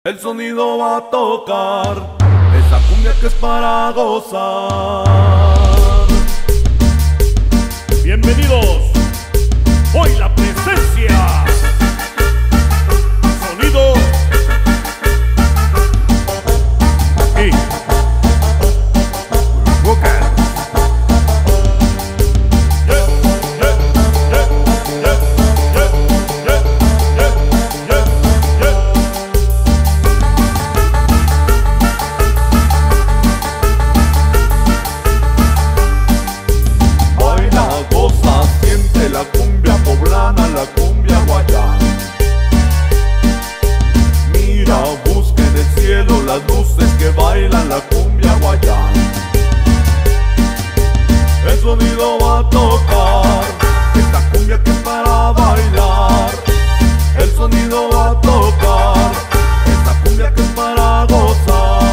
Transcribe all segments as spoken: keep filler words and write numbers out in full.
El sonido va a tocar esa cumbia que es para gozar. Bienvenidos, hoy la presencia. Sonido y vocal. La cumbia poblana, la cumbia guayana. Mira, busca en el cielo las luces que bailan la cumbia guayana. El sonido va a tocar esta cumbia que es para bailar. El sonido va a tocar esta cumbia que es para gozar.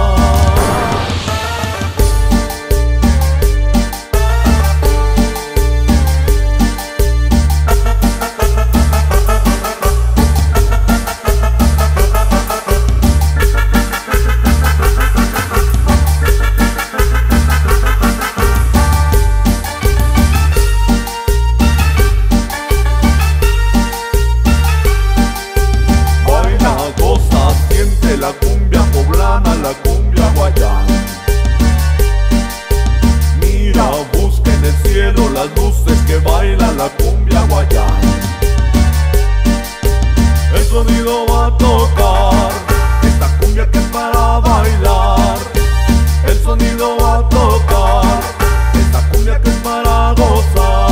La cumbia poblana, la cumbia guayana. Mira, busca en el cielo las luces que bailan la cumbia guayana. El sonido va a tocar esta cumbia que es para bailar. El sonido va a tocar esta cumbia que es para gozar.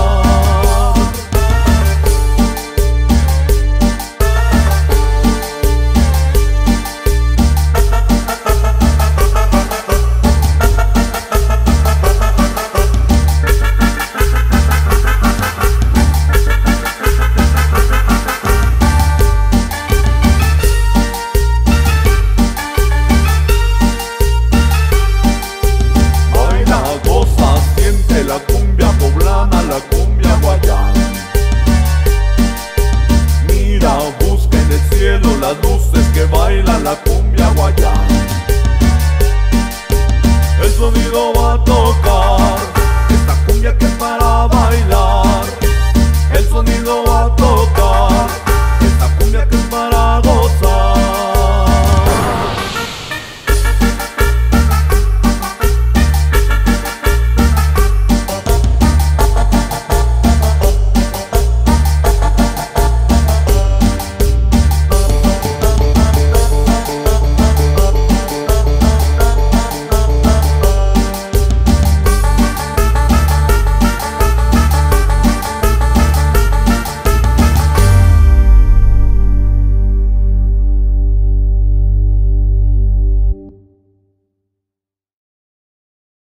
La cumbia poblana, la cumbia guayana. Mira, busca en el cielo las luces que bailan la cumbia guayana. El sonido va a